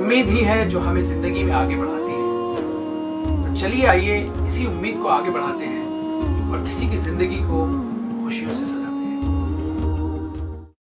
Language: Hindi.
उम्मीद ही है जो हमें जिंदगी में आगे बढ़ाती है। तो चलिए आइए इसी उम्मीद को आगे बढ़ाते हैं और किसी की जिंदगी को खुशियों से सजाते हैं।